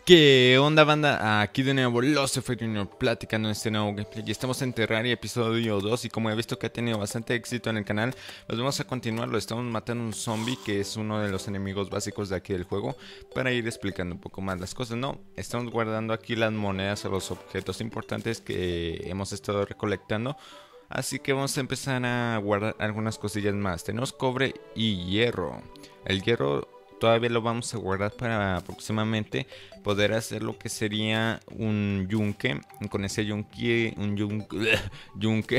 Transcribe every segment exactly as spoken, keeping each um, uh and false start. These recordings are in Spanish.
¿Qué onda, banda? Aquí de nuevo los F Junior platicando en este nuevo gameplay. Y estamos en Terraria episodio dos. Y como he visto que ha tenido bastante éxito en el canal, pues vamos a continuarlo. Estamos matando un zombie que es uno de los enemigos básicos de aquí del juego, para ir explicando un poco más las cosas. No, estamos guardando aquí las monedas o los objetos importantes que hemos estado recolectando. Así que vamos a empezar a guardar algunas cosillas más. Tenemos cobre y hierro. El hierro todavía lo vamos a guardar para próximamente poder hacer lo que sería un yunque. Con ese yunque, un yunque, yunque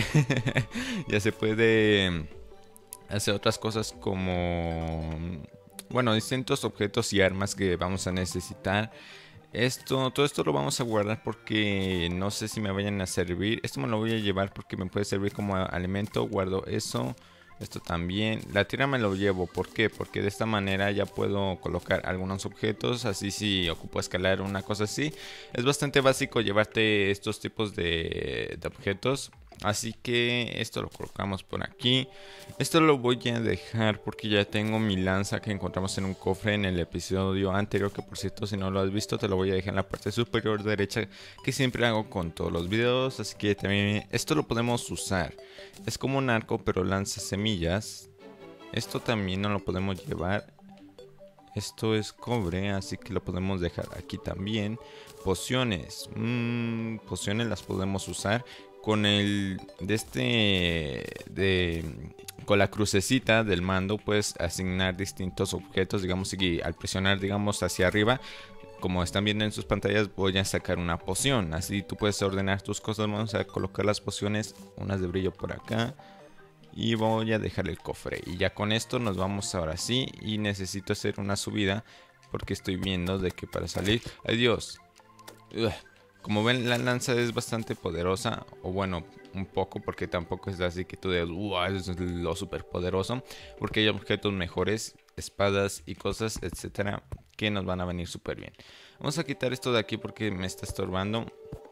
ya se puede hacer otras cosas como, bueno, distintos objetos y armas que vamos a necesitar. Esto, todo esto lo vamos a guardar porque no sé si me vayan a servir. Esto me lo voy a llevar porque me puede servir como alimento. Guardo eso. Esto también. La tierra me lo llevo. ¿Por qué? Porque de esta manera ya puedo colocar algunos objetos. Así si ocupo escalar una cosa así. Es bastante básico llevarte estos tipos de, de objetos. Así que esto lo colocamos por aquí. Esto lo voy a dejar porque ya tengo mi lanza que encontramos en un cofre en el episodio anterior. Que por cierto, si no lo has visto, te lo voy a dejar en la parte superior derecha, que siempre hago con todos los videos. Así que también esto lo podemos usar. Es como un arco, pero lanza semillas. Esto también no lo podemos llevar. Esto es cobre, así que lo podemos dejar aquí también. Pociones. Mmm, pociones las podemos usar con el de este de con la crucecita del mando. Puedes asignar distintos objetos, digamos, y al presionar, digamos, hacia arriba, como están viendo en sus pantallas, voy a sacar una poción. Así tú puedes ordenar tus cosas. Vamos a colocar las pociones, unas de brillo por acá, y voy a dejar el cofre. Y ya con esto nos vamos ahora sí. Y necesito hacer una subida porque estoy viendo de que para salir, ¡ay Dios! Ugh. Como ven, la lanza es bastante poderosa. O bueno, un poco, porque tampoco es así que tú digas, ¡wow! Es lo super poderoso. Porque hay objetos mejores, espadas y cosas, etcétera, que nos van a venir súper bien. Vamos a quitar esto de aquí porque me está estorbando.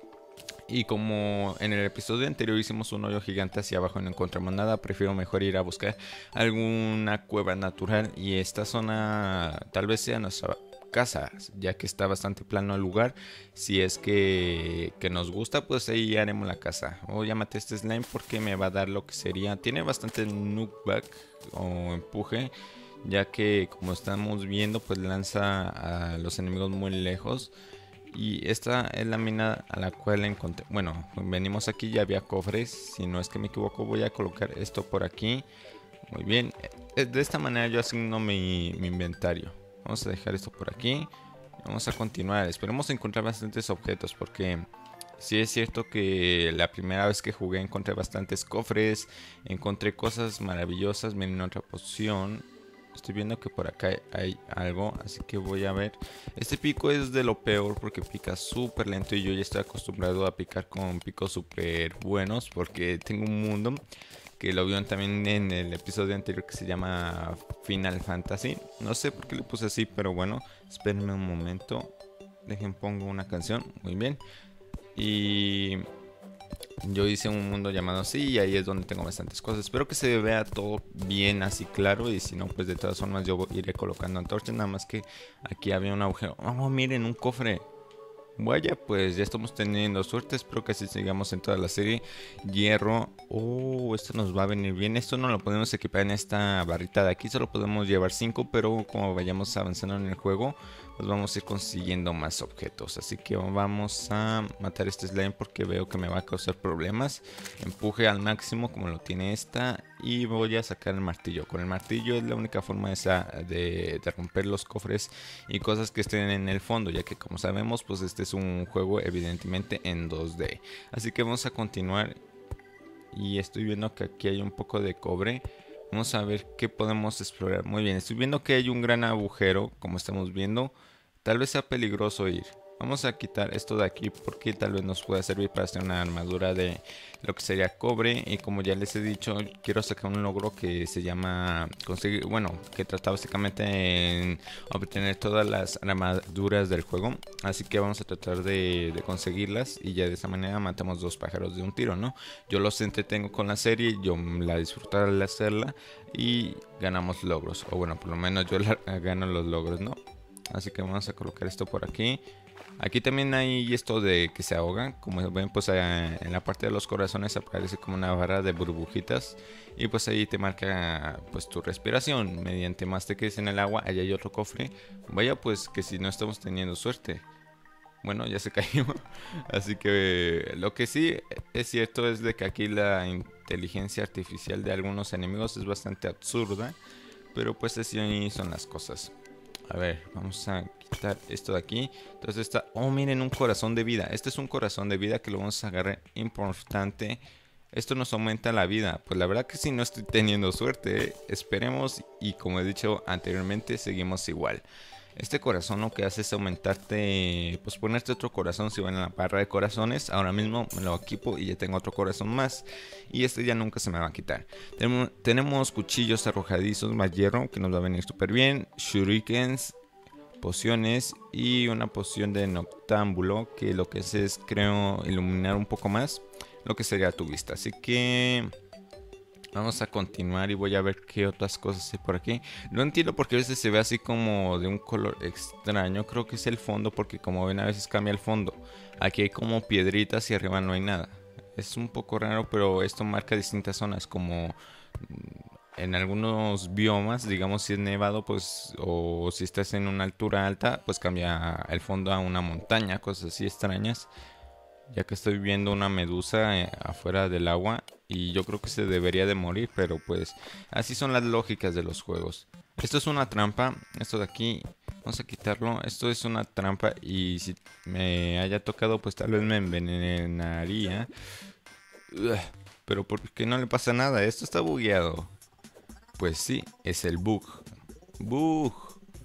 Y como en el episodio anterior hicimos un hoyo gigante hacia abajo y no encontramos nada, prefiero mejor ir a buscar alguna cueva natural. Y esta zona tal vez sea nuestra casa, ya que está bastante plano el lugar. Si es que, que nos gusta, pues ahí haremos la casa. O llámate este slime porque me va a dar lo que sería. Tiene bastante knockback o empuje, ya que como estamos viendo, pues lanza a los enemigos muy lejos. Y esta es la mina a la cual encontré. Bueno, venimos aquí, ya había cofres. Si no es que me equivoco, voy a colocar esto por aquí. Muy bien. De esta manera yo asigno mi, mi inventario. Vamos a dejar esto por aquí. Vamos a continuar. Esperemos encontrar bastantes objetos, porque sí es cierto que la primera vez que jugué encontré bastantes cofres. Encontré cosas maravillosas. Miren, otra poción. Estoy viendo que por acá hay algo, así que voy a ver. Este pico es de lo peor porque pica súper lento y yo ya estoy acostumbrado a picar con picos súper buenos, porque tengo un mundo que lo vieron también en el episodio anterior que se llama Final Fantasy. No sé por qué le puse así, pero bueno, espérenme un momento. Dejen, pongo una canción. Muy bien. Y yo hice un mundo llamado así y ahí es donde tengo bastantes cosas. Espero que se vea todo bien así claro, y si no, pues de todas formas yo iré colocando antorchas. Nada más que aquí había un agujero. Oh, miren, un cofre. Vaya, pues ya estamos teniendo suerte. Espero que así sigamos en toda la serie. Hierro. Oh, esto nos va a venir bien. Esto no lo podemos equipar en esta barrita de aquí. Solo podemos llevar cinco, pero como vayamos avanzando en el juego, pues vamos a ir consiguiendo más objetos. Así que vamos a matar este slime porque veo que me va a causar problemas. Empuje al máximo como lo tiene esta. Y voy a sacar el martillo. Con el martillo es la única forma esa de, de romper los cofres y cosas que estén en el fondo, ya que como sabemos, pues este es un juego evidentemente en dos D. Así que vamos a continuar. Y estoy viendo que aquí hay un poco de cobre. Vamos a ver qué podemos explorar. Muy bien, estoy viendo que hay un gran agujero, como estamos viendo. Tal vez sea peligroso ir. Vamos a quitar esto de aquí porque tal vez nos pueda servir para hacer una armadura de lo que sería cobre. Y como ya les he dicho, quiero sacar un logro que se llama conseguir, bueno, que trata básicamente en obtener todas las armaduras del juego. Así que vamos a tratar de, de conseguirlas y ya de esa manera matamos dos pájaros de un tiro, ¿no? Yo los entretengo con la serie, yo la disfruto al hacerla y ganamos logros. O bueno, por lo menos yo la, gano los logros, ¿no? Así que vamos a colocar esto por aquí. Aquí también hay esto de que se ahogan. Como ven, pues eh, en la parte de los corazones aparece como una barra de burbujitas. Y pues ahí te marca pues tu respiración. Mediante más te quedes en el agua, allá hay otro cofre. Vaya pues que si no estamos teniendo suerte. Bueno, ya se cayó. Así que lo que sí es cierto es de que aquí la inteligencia artificial de algunos enemigos es bastante absurda. Pero pues así son las cosas. A ver, vamos a quitar esto de aquí. Entonces está... Oh, miren, un corazón de vida. Este es un corazón de vida que lo vamos a agarrar importante. Esto nos aumenta la vida. Pues la verdad que sí, no estoy teniendo suerte, ¿eh? Esperemos y como he dicho anteriormente, seguimos igual. Este corazón lo que hace es aumentarte, pues ponerte otro corazón si van a la barra de corazones. Ahora mismo me lo equipo y ya tengo otro corazón más. Y este ya nunca se me va a quitar. Tenemos, tenemos cuchillos arrojadizos más hierro que nos va a venir súper bien. Shurikens, pociones y una poción de noctámbulo que lo que hace es, creo, iluminar un poco más lo que sería tu vista. Así que... vamos a continuar y voy a ver qué otras cosas hay por aquí. No entiendo por qué a veces se ve así como de un color extraño. Creo que es el fondo porque como ven a veces cambia el fondo. Aquí hay como piedritas y arriba no hay nada. Es un poco raro, pero esto marca distintas zonas como en algunos biomas, digamos si es nevado pues o si estás en una altura alta pues cambia el fondo a una montaña, cosas así extrañas. Ya que estoy viendo una medusa eh, afuera del agua y yo creo que se debería de morir, pero pues así son las lógicas de los juegos. Esto es una trampa, esto de aquí, vamos a quitarlo. Esto es una trampa y si me haya tocado pues tal vez me envenenaría. Ugh, pero ¿por qué no le pasa nada? Esto está bugueado. Pues sí, es el bug. Bug.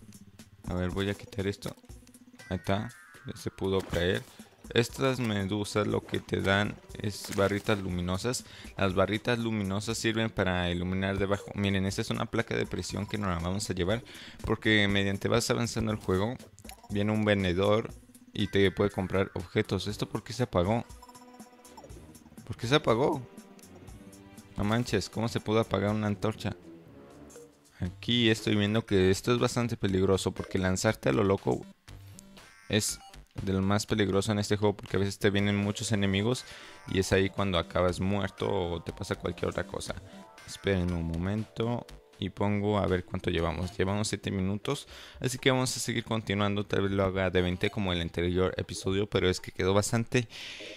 A ver, voy a quitar esto. Ahí está, ya se pudo caer. Estas medusas lo que te dan es barritas luminosas. Las barritas luminosas sirven para iluminar debajo. Miren, esta es una placa de presión que nos la vamos a llevar porque mediante vas avanzando el juego viene un vendedor y te puede comprar objetos. ¿Esto por qué se apagó? ¿Por qué se apagó? No manches, ¿cómo se pudo apagar una antorcha? Aquí estoy viendo que esto es bastante peligroso porque lanzarte a lo loco es de lo más peligroso en este juego porque a veces te vienen muchos enemigos y es ahí cuando acabas muerto o te pasa cualquier otra cosa. Esperen un momento y pongo a ver cuánto llevamos. Llevamos siete minutos, así que vamos a seguir continuando. Tal vez lo haga de veinte como el anterior episodio, pero es que quedó bastante...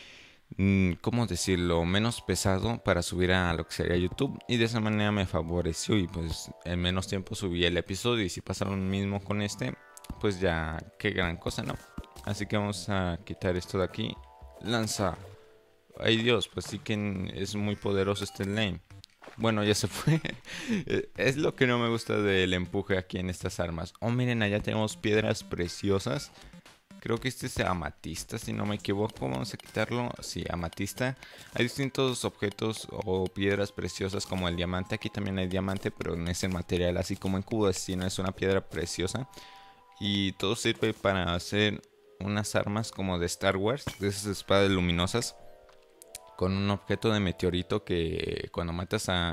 ¿cómo decirlo? Menos pesado para subir a lo que sería YouTube y de esa manera me favoreció y pues en menos tiempo subí el episodio y si pasa lo mismo con este pues ya qué gran cosa, ¿no? Así que vamos a quitar esto de aquí. Lanza. Ay Dios, pues sí que es muy poderoso este lane. Bueno, ya se fue. Es lo que no me gusta del empuje aquí en estas armas. Oh, miren, allá tenemos piedras preciosas. Creo que este es amatista, si no me equivoco. Vamos a quitarlo. Sí, amatista. Hay distintos objetos o piedras preciosas como el diamante. Aquí también hay diamante, pero no es el material así como en cubos, sino es una piedra preciosa. Y todo sirve para hacer unas armas como de Star Wars, de esas espadas luminosas, con un objeto de meteorito que cuando matas a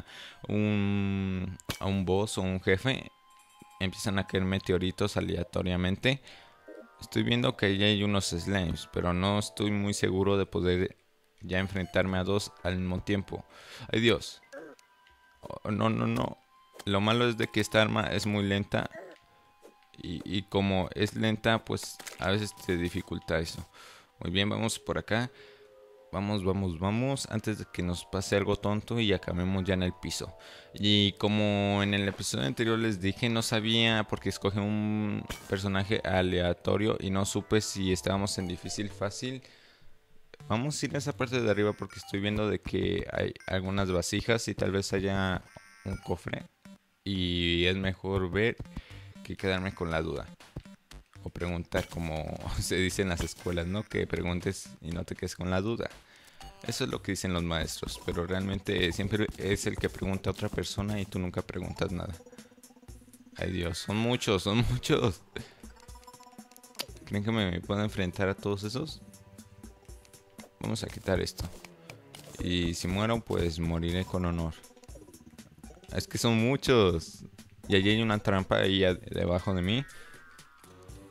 un, a un boss o un jefe, empiezan a caer meteoritos aleatoriamente. Estoy viendo que ahí hay unos slimes, pero no estoy muy seguro de poder ya enfrentarme a dos al mismo tiempo. ¡Ay Dios! Oh, no, no, no. Lo malo es de que esta arma es muy lenta. Y, y como es lenta, pues a veces te dificulta eso. Muy bien, vamos por acá. Vamos, vamos, vamos. Antes de que nos pase algo tonto y acabemos ya en el piso. Y como en el episodio anterior les dije, no sabía porque escogí un personaje aleatorio y no supe si estábamos en difícil, fácil. Vamos a ir a esa parte de arriba porque estoy viendo de que hay algunas vasijas y tal vez haya un cofre. Y es mejor ver que quedarme con la duda. O preguntar como se dice en las escuelas, ¿no? Que preguntes y no te quedes con la duda. Eso es lo que dicen los maestros, pero realmente siempre es el que pregunta a otra persona y tú nunca preguntas nada. Ay Dios, son muchos, son muchos. ¿Creen que me puedo enfrentar a todos esos? Vamos a quitar esto. Y si muero, pues moriré con honor. Es que son muchos. Y allí hay una trampa ahí debajo de mí.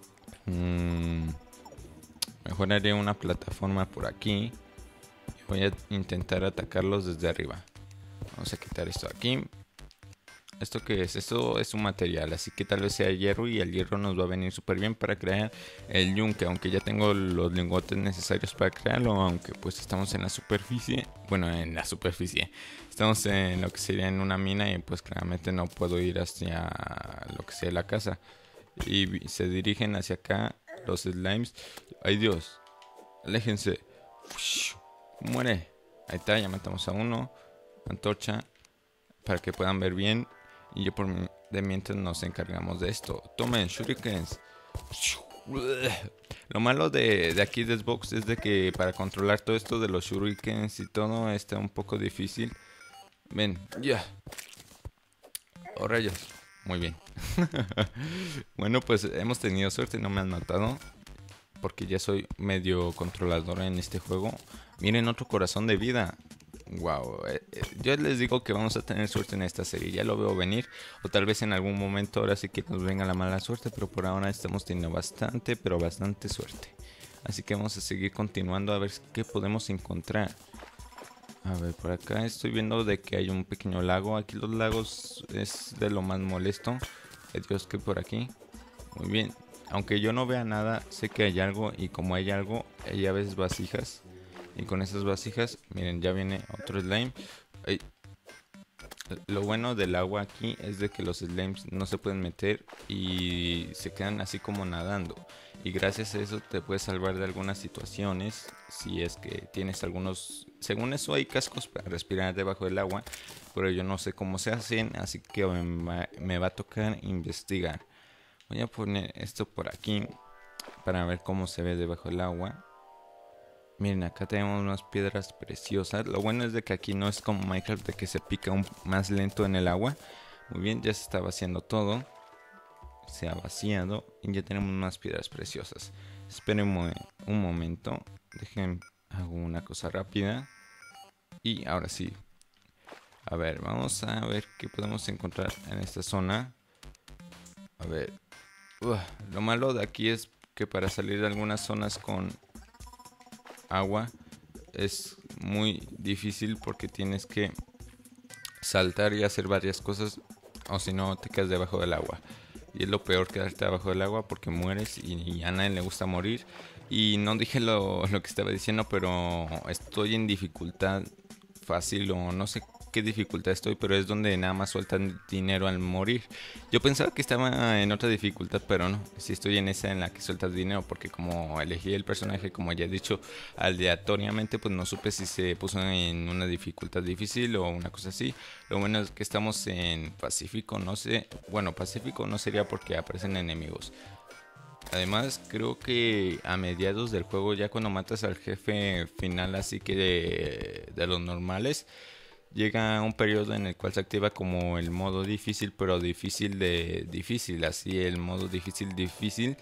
Mm, mejor haré una plataforma por aquí. Voy a intentar atacarlos desde arriba. Vamos a quitar esto aquí. ¿Esto qué es? Esto es un material, así que tal vez sea hierro, y el hierro nos va a venir súper bien para crear el yunque, aunque ya tengo los lingotes necesarios para crearlo, aunque pues estamos en la superficie. Bueno, en la superficie. Estamos en lo que sería en una mina y pues claramente no puedo ir hacia lo que sea la casa. Y se dirigen hacia acá los slimes. ¡Ay Dios! Aléjense. Muere. Ahí está, ya matamos a uno. Antorcha para que puedan ver bien. Y yo por de mientras nos encargamos de esto. Tomen shurikens. Lo malo de, de aquí de Xbox es de que para controlar todo esto de los shurikens y todo está un poco difícil. Ven, ya. Yeah. Oh rayos. Muy bien. Bueno, pues hemos tenido suerte, no me han matado. Porque ya soy medio controlador en este juego. Miren, otro corazón de vida. Wow, eh, eh, yo les digo que vamos a tener suerte en esta serie, ya lo veo venir, o tal vez en algún momento ahora sí que nos venga la mala suerte, pero por ahora estamos teniendo bastante, pero bastante suerte. Así que vamos a seguir continuando a ver qué podemos encontrar. A ver, por acá estoy viendo de que hay un pequeño lago, aquí los lagos es de lo más molesto. Ay Dios, que por aquí, muy bien, aunque yo no vea nada, sé que hay algo, y como hay algo, hay a veces vasijas. Y con esas vasijas, miren, ya viene otro slime. Ay. Lo bueno del agua aquí es de que los slimes no se pueden meter y se quedan así como nadando. Y gracias a eso te puedes salvar de algunas situaciones. Si es que tienes algunos... Según eso hay cascos para respirar debajo del agua, pero yo no sé cómo se hacen, así que me, me va a tocar investigar. Voy a poner esto por aquí para ver cómo se ve debajo del agua. Miren, acá tenemos unas piedras preciosas. Lo bueno es de que aquí no es como Minecraft, de que se pica un más lento en el agua. Muy bien, ya se está vaciando todo. Se ha vaciado y ya tenemos unas piedras preciosas. Esperen un, un momento. Dejen, hago una cosa rápida. Y ahora sí. A ver, vamos a ver qué podemos encontrar en esta zona. A ver. Uf, lo malo de aquí es que para salir de algunas zonas con agua es muy difícil porque tienes que saltar y hacer varias cosas, o si no te quedas debajo del agua, y es lo peor, quedarte debajo del agua porque mueres, y, y a nadie le gusta morir. Y no dije lo, lo que estaba diciendo, pero estoy en dificultad fácil, o no sé qué dificultad estoy, pero es donde nada más sueltan dinero al morir. Yo pensaba que estaba en otra dificultad, pero no, sí estoy en esa en la que sueltas dinero, porque como elegí el personaje, como ya he dicho, aleatoriamente, pues no supe si se puso en una dificultad difícil o una cosa así. Lo bueno es que estamos en Pacífico, no sé, bueno, Pacífico no sería porque aparecen enemigos. Además, creo que a mediados del juego, ya cuando matas al jefe final, así que de, de los normales, llega un periodo en el cual se activa como el modo difícil, pero difícil de difícil, así el modo difícil difícil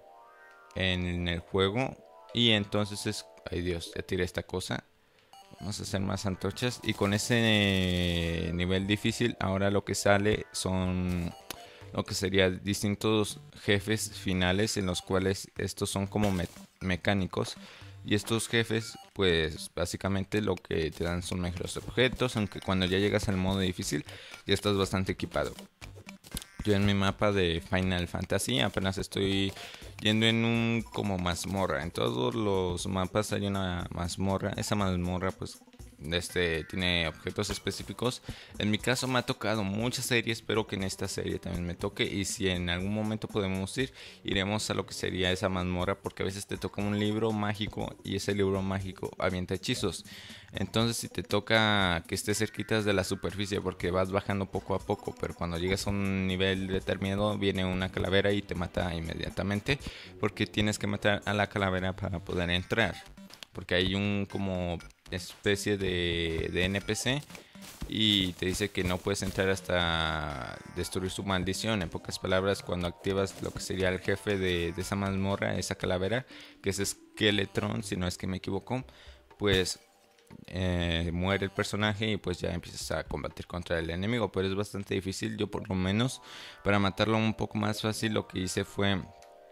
en el juego. Y entonces es, ay Dios, ya tiré esta cosa. Vamos a hacer más antorchas, y con ese nivel difícil ahora lo que sale son lo que sería distintos jefes finales, en los cuales estos son como me mecánicos. Y estos jefes, pues básicamente lo que te dan son mejores objetos, aunque cuando ya llegas al modo difícil ya estás bastante equipado. Yo en mi mapa de Final Fantasy apenas estoy yendo en un como mazmorra. En todos los mapas hay una mazmorra. Esa mazmorra pues este tiene objetos específicos. En mi caso me ha tocado muchas series, espero que en esta serie también me toque, y si en algún momento podemos ir, iremos a lo que sería esa mazmorra, porque a veces te toca un libro mágico y ese libro mágico avienta hechizos. Entonces si te toca que estés cerquita de la superficie, porque vas bajando poco a poco, pero cuando llegas a un nivel determinado viene una calavera y te mata inmediatamente, porque tienes que matar a la calavera para poder entrar, porque hay un como especie de, de N P C y te dice que no puedes entrar hasta destruir su maldición. En pocas palabras, cuando activas lo que sería el jefe de, de esa mazmorra, esa calavera, que es Skeletron, si no es que me equivoco, pues eh, muere el personaje y pues ya empiezas a combatir contra el enemigo, pero es bastante difícil. Yo por lo menos para matarlo un poco más fácil lo que hice fue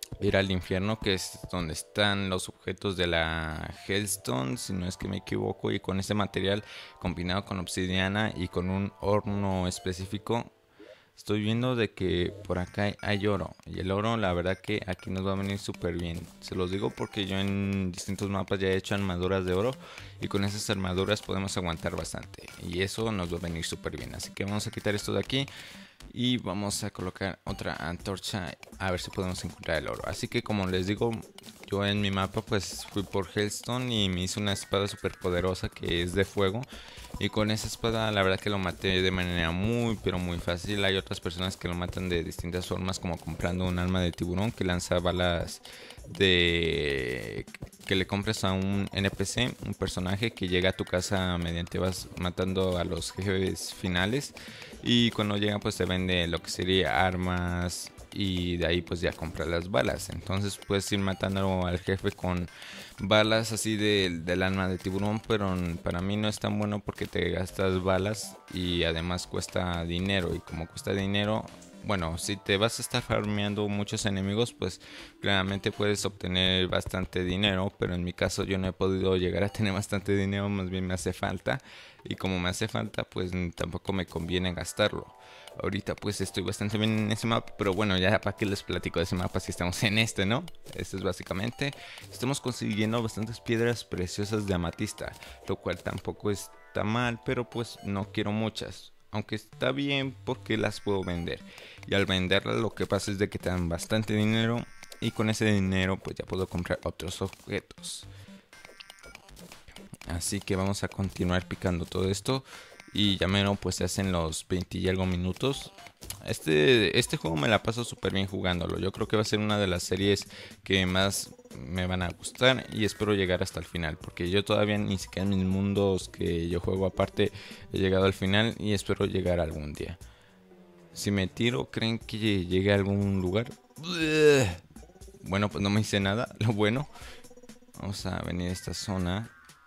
ir al infierno, que es donde están los objetos de la Hellstone, si no es que me equivoco, y con ese material combinado con obsidiana y con un horno específico, estoy viendo de que por acá hay, hay oro. Y el oro, la verdad que aquí nos va a venir súper bien. Se los digo porque yo en distintos mapas ya he hecho armaduras de oro. Y con esas armaduras podemos aguantar bastante. Y eso nos va a venir súper bien. Así que vamos a quitar esto de aquí. Y vamos a colocar otra antorcha a ver si podemos encontrar el oro. Así que como les digo, yo en mi mapa pues fui por Hellstone y me hice una espada súper poderosa que es de fuego. Y con esa espada la verdad que lo maté de manera muy pero muy fácil. Hay otras personas que lo matan de distintas formas, como comprando un arma de tiburón que lanza balas de que le compres a un N P C, un personaje que llega a tu casa mediante vas matando a los jefes finales, y cuando llega pues te vende lo que sería armas y de ahí pues ya compras las balas. Entonces puedes ir matando al jefe con balas así de, del alma de tiburón, pero para mí no es tan bueno porque te gastas balas y además cuesta dinero, y como cuesta dinero, bueno, si te vas a estar farmeando muchos enemigos, pues claramente puedes obtener bastante dinero, pero en mi caso yo no he podido llegar a tener bastante dinero, más bien me hace falta, y como me hace falta, pues tampoco me conviene gastarlo. Ahorita pues estoy bastante bien en ese mapa, pero bueno, ya para qué les platico de ese mapa si estamos en este, ¿no? Este es básicamente, estamos consiguiendo bastantes piedras preciosas de amatista, lo cual tampoco está mal, pero pues no quiero muchas. Aunque está bien porque las puedo vender. Y al venderlas lo que pasa es de que te dan bastante dinero. Y con ese dinero pues ya puedo comprar otros objetos. Así que vamos a continuar picando todo esto. Y ya menos pues se hacen los veinte y algo minutos. Este, este juego me la paso súper bien jugándolo. Yo creo que va a ser una de las series que más me van a gustar, y espero llegar hasta el final, porque yo todavía ni siquiera en mis mundos que yo juego aparte he llegado al final, y espero llegar algún día. Si me tiro, ¿creen que llegue a algún lugar? Bueno, pues no me hice nada. Lo bueno, vamos a venir a esta zona.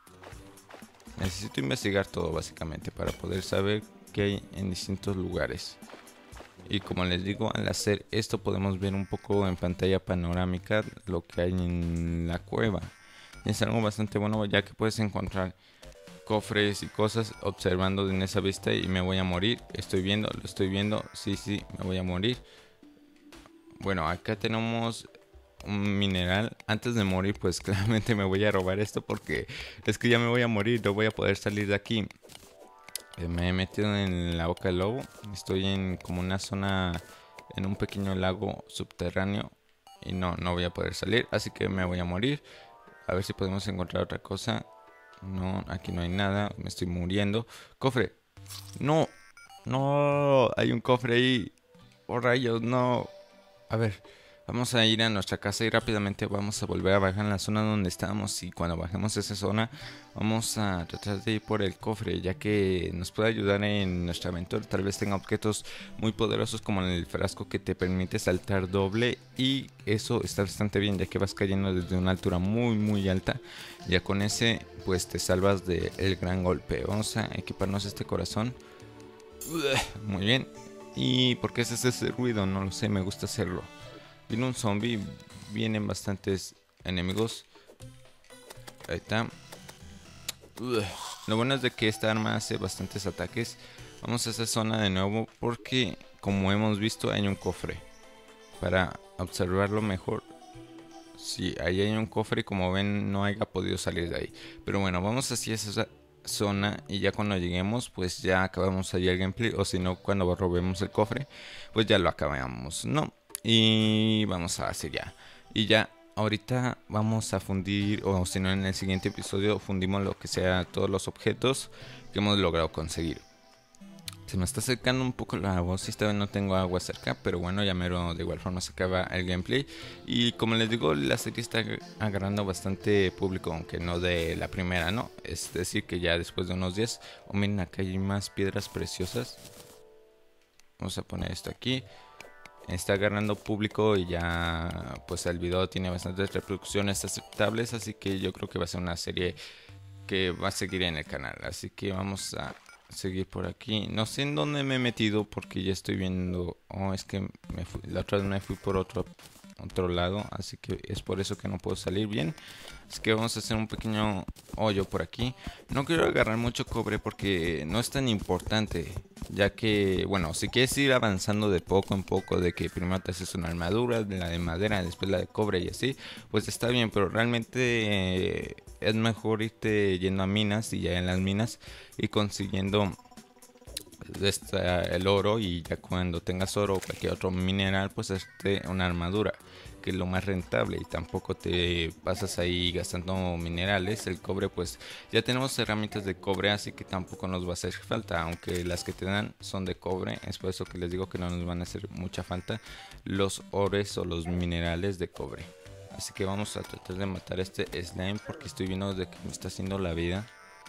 Necesito investigar todo básicamente para poder saber qué hay en distintos lugares. Y como les digo, al hacer esto podemos ver un poco en pantalla panorámica lo que hay en la cueva. Y es algo bastante bueno, ya que puedes encontrar cofres y cosas observando en esa vista. Y me voy a morir, estoy viendo, lo estoy viendo, sí, sí, me voy a morir. Bueno, acá tenemos un mineral. Antes de morir pues claramente me voy a robar esto, porque es que ya me voy a morir, no voy a poder salir de aquí. Me he metido en la boca del lobo. Estoy en como una zona, en un pequeño lago subterráneo, y no, no voy a poder salir, así que me voy a morir. A ver si podemos encontrar otra cosa. No, aquí no hay nada, me estoy muriendo. Cofre, no, no, hay un cofre ahí. Oh rayos, no. A ver, vamos a ir a nuestra casa y rápidamente vamos a volver a bajar en la zona donde estábamos. Y cuando bajemos esa zona, vamos a tratar de ir por el cofre, ya que nos puede ayudar en nuestra aventura. Tal vez tenga objetos muy poderosos como el frasco que te permite saltar doble, y eso está bastante bien, ya que vas cayendo desde una altura muy muy alta. Ya con ese pues te salvas del gran golpe. Vamos a equiparnos este corazón. Muy bien. ¿Y por qué haces ese ruido? No lo sé, me gusta hacerlo. Viene un zombie, vienen bastantes enemigos. Ahí está. Ugh. Lo bueno es de que esta arma hace bastantes ataques. Vamos a esa zona de nuevo porque, como hemos visto, hay un cofre. Para observarlo mejor, sí, ahí hay un cofre y como ven no haya podido salir de ahí. Pero bueno, vamos hacia esa zona y ya cuando lleguemos pues ya acabamos ahí el gameplay. O si no, cuando robemos el cofre pues ya lo acabamos, ¿no? Y vamos a hacer ya. Y ya ahorita vamos a fundir, o si no en el siguiente episodio fundimos lo que sea todos los objetos que hemos logrado conseguir. Se me está acercando un poco la voz, esta vez no tengo agua cerca, pero bueno, ya mero de igual forma se acaba el gameplay. Y como les digo, la serie está agarrando bastante público, aunque no de la primera, ¿no? Es decir, que ya después de unos días. Oh, miren, acá hay más piedras preciosas. Vamos a poner esto aquí. Está agarrando público y ya pues el video tiene bastantes reproducciones aceptables, así que yo creo que va a ser una serie que va a seguir en el canal. Así que vamos a seguir por aquí. No sé en dónde me he metido porque ya estoy viendo. Oh, es que me fui, la otra vez me fui por otro otro lado, así que es por eso que no puedo salir bien. Así que vamos a hacer un pequeño hoyo por aquí. No quiero agarrar mucho cobre porque no es tan importante, ya que, bueno, si quieres ir avanzando de poco en poco, de que primero te haces una armadura, de la de madera, después la de cobre y así, pues está bien, pero realmente eh, es mejor irte yendo a minas y ya en las minas y consiguiendo esta, el oro, y ya cuando tengas oro o cualquier otro mineral, pues hazte una armadura, que es lo más rentable y tampoco te pasas ahí gastando minerales. El cobre, pues ya tenemos herramientas de cobre, así que tampoco nos va a hacer falta, aunque las que te dan son de cobre. Es por eso que les digo que no nos van a hacer mucha falta los ores o los minerales de cobre. Así que vamos a tratar de matar a este slime, porque estoy viendo de que me está haciendo la vida.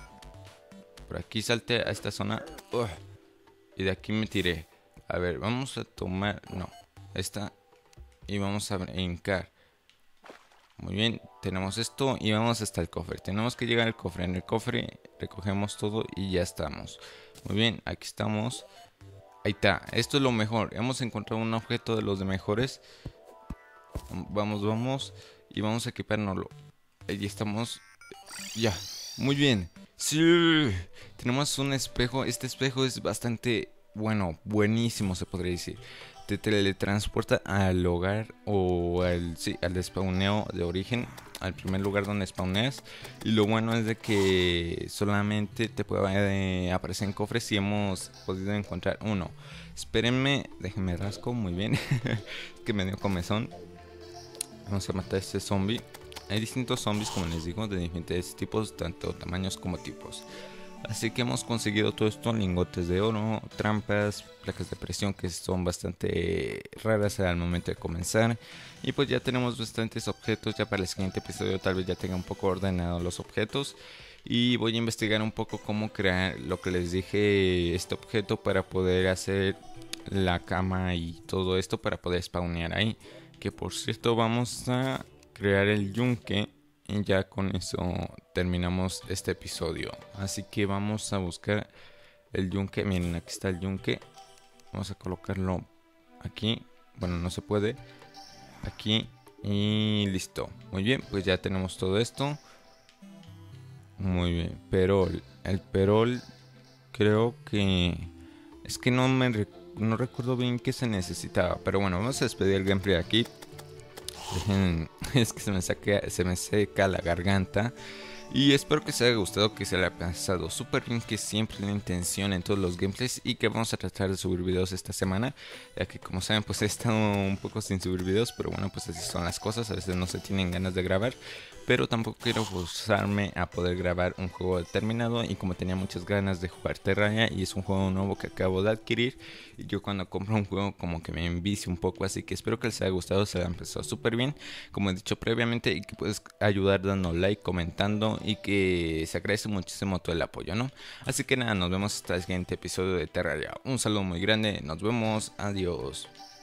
Por aquí salte a esta zona. Ugh. Y de aquí me tiré. A ver, vamos a tomar... No, esta. Y vamos a brincar. Muy bien, tenemos esto y vamos hasta el cofre. Tenemos que llegar al cofre. En el cofre recogemos todo y ya estamos. Muy bien, aquí estamos. Ahí está, esto es lo mejor. Hemos encontrado un objeto de los de mejores. Vamos, vamos. Y vamos a equipárnoslo. Ahí estamos. Ya, muy bien. Sí, tenemos un espejo. Este espejo es bastante bueno, buenísimo se podría decir. Te teletransporta al hogar o al, sí, al spawneo de origen, al primer lugar donde spawneas. Y lo bueno es de que solamente te puede eh, aparecer en cofres si hemos podido encontrar uno. Espérenme, déjenme rasco, muy bien. Que me dio comezón. Vamos a matar a este zombie. Hay distintos zombies, como les digo, de diferentes tipos, tanto tamaños como tipos. Así que hemos conseguido todo esto: lingotes de oro, trampas, placas de presión que son bastante raras al momento de comenzar. Y pues ya tenemos bastantes objetos. Ya para el siguiente episodio tal vez ya tenga un poco ordenados los objetos. Y voy a investigar un poco cómo crear lo que les dije, este objeto, para poder hacer la cama y todo esto para poder spawnear ahí. Que por cierto vamos a crear el yunque y ya con eso terminamos este episodio. Así que vamos a buscar el yunque. Miren, aquí está el yunque. Vamos a colocarlo aquí. Bueno, no se puede. Aquí y listo. Muy bien, pues ya tenemos todo esto. Muy bien, perol. El perol creo que... Es que no me rec no recuerdo bien qué se necesitaba. Pero bueno, vamos a despedir el gameplay aquí. Dejen, es que se me, saque, se me seca la garganta. Y espero que les haya gustado, que se le haya pasado súper bien, que siempre la intención en todos los gameplays. Y que vamos a tratar de subir videos esta semana, ya que como saben pues he estado un poco sin subir videos. Pero bueno, pues así son las cosas, a veces no se tienen ganas de grabar. Pero tampoco quiero forzarme a poder grabar un juego determinado. Y como tenía muchas ganas de jugar Terraria, y es un juego nuevo que acabo de adquirir, y yo cuando compro un juego como que me envicio un poco. Así que espero que les haya gustado, se haya empezado súper bien, como he dicho previamente. Y que puedes ayudar dando like, comentando, y que se agradece muchísimo todo el apoyo, ¿no? Así que nada, nos vemos hasta el siguiente episodio de Terraria. Un saludo muy grande, nos vemos, adiós.